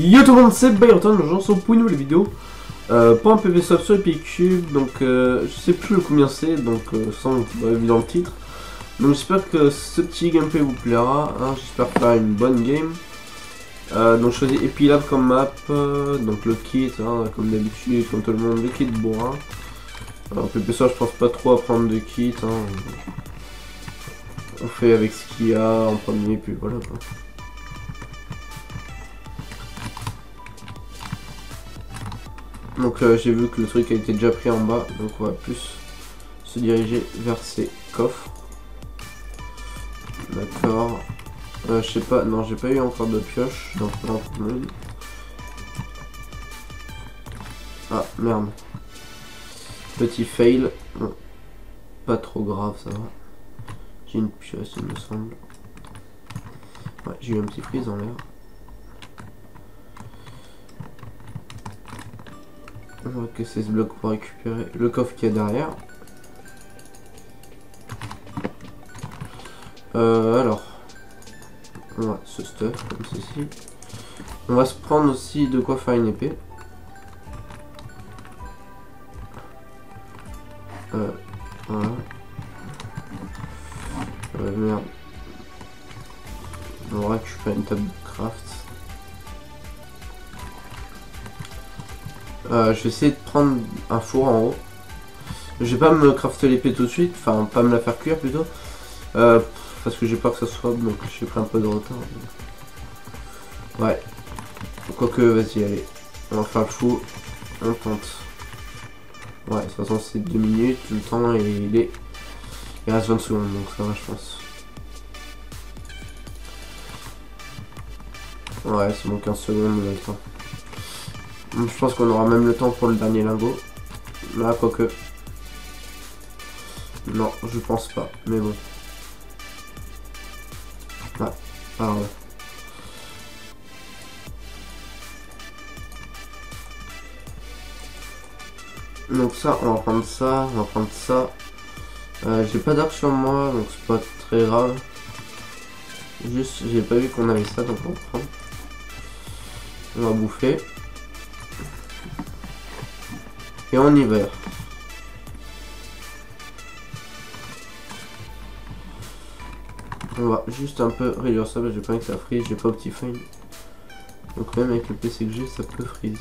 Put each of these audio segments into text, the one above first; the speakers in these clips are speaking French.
Yo tout le monde, c'est Byron, j'en suis pour une nouvelle vidéo pour un PV Swap sur Epic Cube. Donc je sais plus combien c'est, donc ça vous l'avez vu dans le titre. Donc j'espère que ce petit gameplay vous plaira, hein. J'espère faire une bonne game. Donc je choisis Epilab comme map, donc le kit, hein, comme d'habitude, comme tout le monde, le kit bourrin. Alors PV Swap je pense pas trop à prendre de kit, hein. On fait avec ce qu'il y a en premier, puis voilà quoi. Donc j'ai vu que le truc a été déjà pris en bas, donc on va plus se diriger vers ces coffres. D'accord. Je sais pas, non j'ai pas eu encore de pioche, donc là tout le monde. Ah merde. Petit fail. Bon. Pas trop grave, ça va. J'ai une pioche il me semble. Ouais, j'ai eu un petit freeze en l'air. On va casser ce bloc pour récupérer le coffre qu'il y a derrière. Alors, on va se stuff comme ceci. On va se prendre aussi de quoi faire une épée. Voilà. Merde. On va récupérer une table de craft. Je vais essayer de prendre un four en haut. Je vais pas me crafter l'épée tout de suite, enfin pas me la faire cuire plutôt. Parce que j'ai peur que ça soit, donc j'ai pris un peu de retard. Ouais. Quoique, vas-y, allez. On va faire le four. On tente. Ouais, de toute façon c'est 2 minutes, le temps et il reste 20 secondes, donc ça va je pense. Ouais, c'est bon, 15 secondes, on a le temps. Je pense qu'on aura même le temps pour le dernier lingot. Là, quoique. Non, je pense pas, mais bon. Ouais, alors ouais. Donc ça, on va prendre ça, on va prendre ça. J'ai pas d'arc sur moi, donc c'est pas très grave. Juste, j'ai pas vu qu'on avait ça, donc on prend. On va bouffer. Et on y va. On va juste un peu réduire ça, parce que j'ai pas envie que ça freeze, j'ai pas Optifine. Donc même avec le PC que j'ai, ça peut freeze.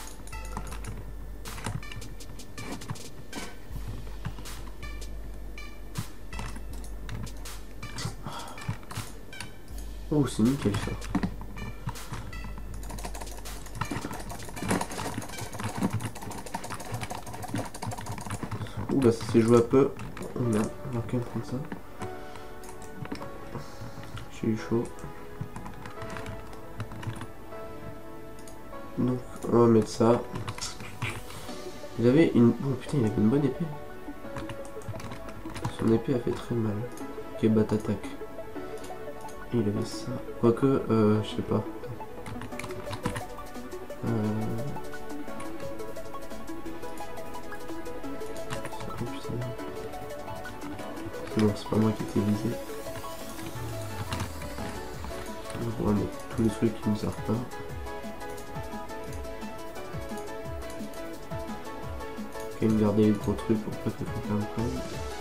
Oh, c'est nickel ça. Ouh là, ça s'est joué un peu. Oh merde, on va quand même prendre ça. J'ai eu chaud. Donc, on va mettre ça. Il avait une... Oh putain, il avait une bonne épée. Son épée a fait très mal. Ok, bat attaque. Il avait ça. Quoique, je sais pas. C'est bon, c'est pas moi qui étais visé. On va mettre tous les trucs qui nous servent pas. Quand même garder les gros trucs pour pas que quelqu'un me prenne.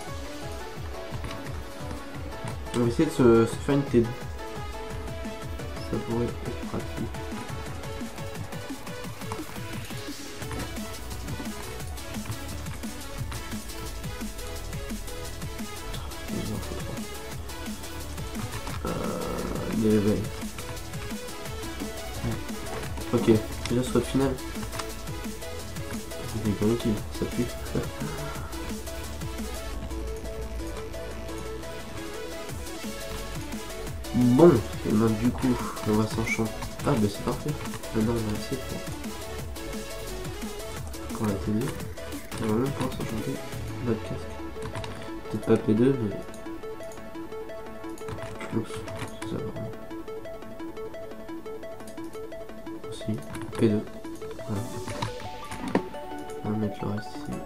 On va essayer de se faire une T2. Ça pourrait être pratique. L'éveil. Ok, déjà ce final. C'est pas utile, ça pue. Bon, et ben du coup, on va s'enchanter. Ah bah c'est parfait. Maintenant on va essayer pour la télé. On va même pouvoir s'enchanter notre casque. Peut-être pas P2 mais... Oups, c'est ça vraiment. Aussi, P2. Voilà. On va mettre le reste ici.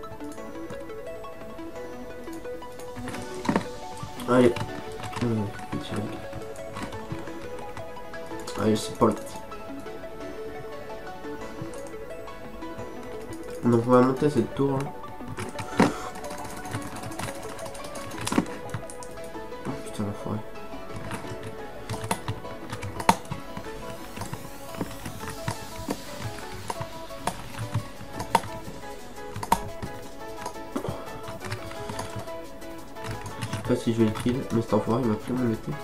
Allez, Allez, c'est pas le cas. Donc on va monter cette tour là. Oh putain la forêt. Je sais pas si je vais le kill, mais cet enfoiré il m'a fait mon été.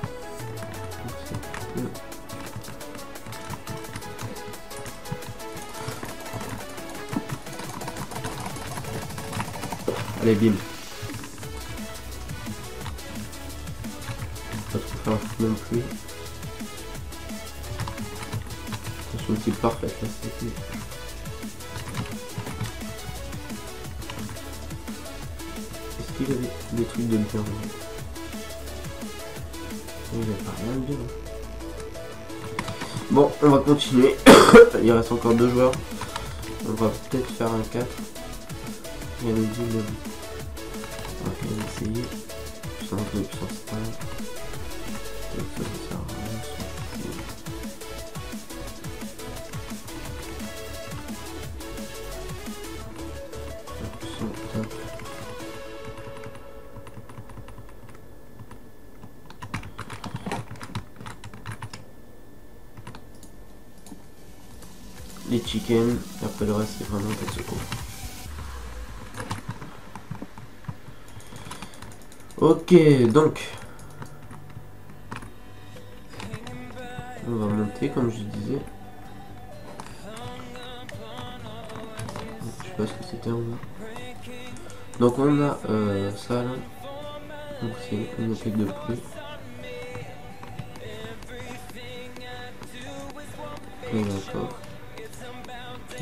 Allez, bim. Pas trop faire un coup non plus. Attention, une cible parfaite là, c'est. Est-ce qu'il avait des trucs de bien? Il n'y a pas rien de bien. Bon, on va continuer. Il reste encore 2 joueurs. On va peut-être faire un 4. Il y a le deal. On va quand même essayer. Puissance 2, puissance 1. Ça sert à rien. Les chickens, et après le reste c'est vraiment pas de secours. Ok, donc on va monter comme je disais. Je sais pas ce que c'était en bas. Donc on a ça là. Donc c'est une attaque de pluie. Ok, d'accord. Ça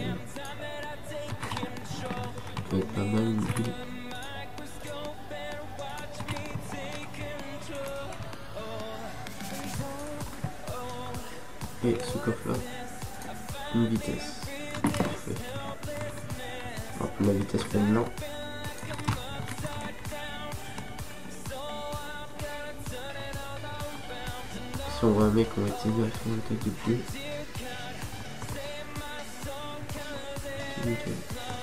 peut être pas mal une ville. Et ce coffre là, une vitesse. Parfait. On va prendre la vitesse maintenant. Si on voit un mec, on va essayer de faire une attaque de pluie. Nickel.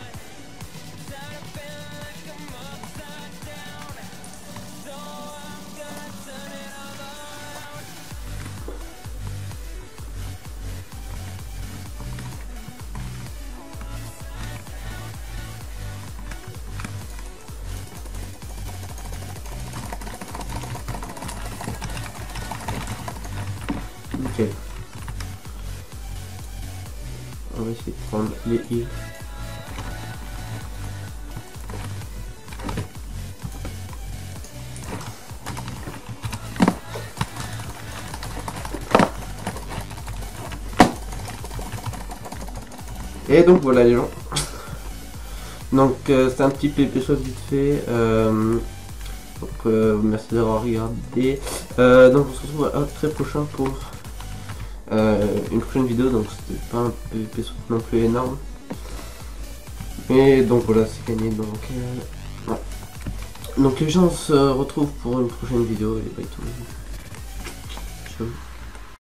Nickel. On va essayer de prendre les heals. Et donc voilà les gens. Donc c'est un petit PvP shot vite fait. Merci d'avoir regardé. Donc on se retrouve à très prochain pour une prochaine vidéo. Donc c'était pas un PvP shot non plus énorme. Et donc voilà, c'est gagné. Donc voilà. Donc les gens se retrouvent pour une prochaine vidéo. Et bye tout le monde. Ciao.